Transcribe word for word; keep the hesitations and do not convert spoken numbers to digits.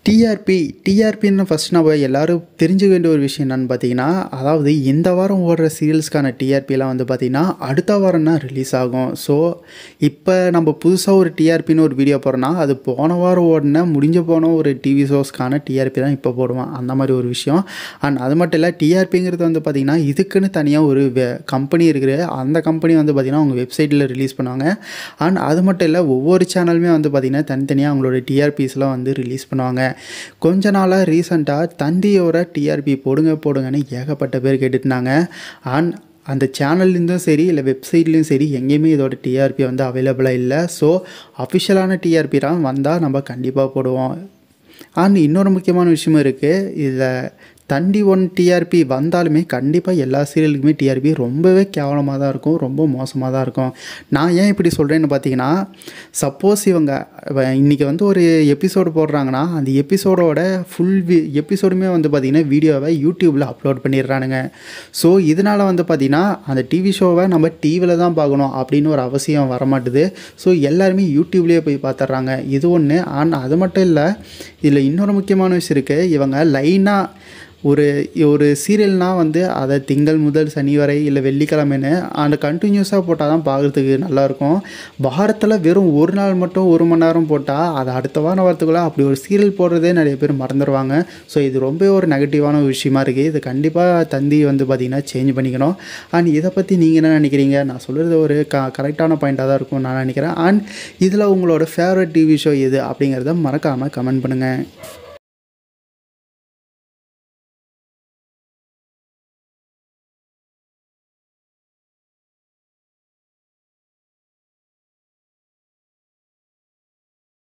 TRP டிஆர்பின்னு first நம்ம எல்லோரும் தெரிஞ்சுக்க வேண்டிய ஒரு விஷயம் என்னென்னு பார்த்தீங்கன்னா, அதாவது இந்த வாரம் ஓடுற சீரியல்ஸ்க்கான டிஆர்பிலாம் வந்து பார்த்திங்கன்னா அடுத்த வாரம் தான் ரிலீஸ் ஆகும். ஸோ இப்போ நம்ம புதுசாக ஒரு டிஆர்பின்னு ஒரு வீடியோ போடுறோன்னா அது போன வாரம் ஓடின முடிஞ்சு போன ஒரு டிவி ஷோஸ்க்கான டிஆர்பி தான் இப்போ போடுவான். அந்த மாதிரி ஒரு விஷயம். அண்ட் அது மட்டும் இல்லை, டிஆர்பிங்கிறது வந்து பார்த்திங்கன்னா இதுக்குன்னு தனியாக ஒரு கம்பெனி இருக்குது. அந்த கம்பெனி வந்து பார்த்திங்கன்னா அவங்க வெப்சைட்டில் ரிலீஸ் பண்ணுவாங்க. அண்ட் அது மட்டும் இல்லை, ஒவ்வொரு சேனலுமே வந்து பார்த்திங்கன்னா தனித்தனியாக அவங்களோட டிஆர்பிஸ்லாம் வந்து ரிலீஸ் பண்ணுவாங்க. கொஞ்ச நாளாக ரீசெண்டாக தந்தியோட டிஆர்பி போடுங்க போடுங்கன்னு ஏகப்பட்ட பேர் கேட்டுட்டுனாங்க. அண்ட் அந்த சேனல்லேருந்தும் சரி இல்லை வெப்சைட்லேயும் சரி எங்கேயுமே இதோட டிஆர்பி வந்து அவைலபிளாக இல்லை. ஸோ அஃபிஷியலான டிஆர்பி தான் வந்தால் நம்ம கண்டிப்பாக போடுவோம். அண்ட் இன்னொரு முக்கியமான விஷயமும் இருக்குது. இதில் தந்தி ஒன் டிஆர்பி வந்தாலுமே கண்டிப்பாக எல்லா சீரியலுக்குமே டிஆர்பி ரொம்பவே கேவலமாக தான் இருக்கும், ரொம்ப மோசமாக தான் இருக்கும். நான் ஏன் இப்படி சொல்கிறேன்னு பார்த்தீங்கன்னா, சப்போஸ் இவங்க இன்றைக்கி வந்து ஒரு எபிசோடு போடுறாங்கன்னா அந்த எபிசோடோட ஃபுல் வி எபிசோடுமே வந்து பார்த்திங்கன்னா வீடியோவை யூடியூப்பில் அப்லோட் பண்ணிடுறானுங்க. ஸோ இதனால் வந்து பார்த்திங்கன்னா அந்த டிவி ஷோவை நம்ம டிவியில் தான் பார்க்கணும் அப்படின்னு ஒரு அவசியம் வரமாட்டுது. ஸோ எல்லாருமே யூடியூப்லேயே போய் பார்த்துட்றாங்க. இது ஒன்று. ஆனால் அது மட்டும் இல்லை, இதில் இன்னொரு முக்கியமான விஷயம் இருக்குது. இவங்க லைனாக ஒரு ஒரு சீரியல்னால் வந்து அதை திங்கள் முதல் சனி வரை இல்லை வெள்ளிக்கிழமைன்னு அந்த கண்டினியூஸாக போட்டால் தான் பார்க்குறதுக்கு நல்லாயிருக்கும். வாரத்தில் வெறும் ஒரு நாள் மட்டும் ஒரு மணி நேரம் போட்டால் அதை அடுத்த வாரம் வரத்துக்குள்ளே அப்படி ஒரு சீரியல் போடுறதே நிறைய பேர் மறந்துடுவாங்க. ஸோ இது ரொம்ப ஒரு நெகட்டிவான ஒரு விஷயமா இருக்குது. இது கண்டிப்பாக தந்தி வந்து பார்த்திங்கன்னா சேஞ்ச் பண்ணிக்கணும். அண்ட் இதை பற்றி நீங்கள் என்ன நினைக்கிறீங்க? நான் சொல்கிறது ஒரு க கரெக்டான பாயிண்ட்டாக தான் இருக்கும் நான் நினைக்கிறேன். அண்ட் இதில் உங்களோட ஃபேவரட் டிவி ஷோ எது அப்படிங்கிறத மறக்காமல் கமெண்ட் பண்ணுங்கள்.